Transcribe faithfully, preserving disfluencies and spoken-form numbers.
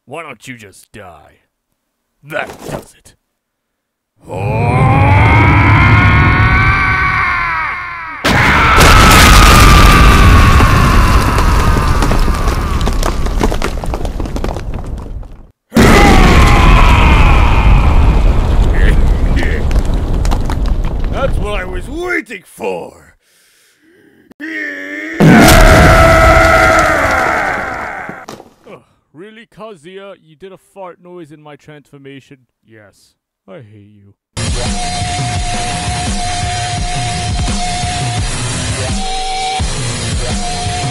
Why don't you just die? That does it. That's what I was waiting for! Ugh, really, Kazuya? You did a fart noise in my transformation? Yes. I hate you.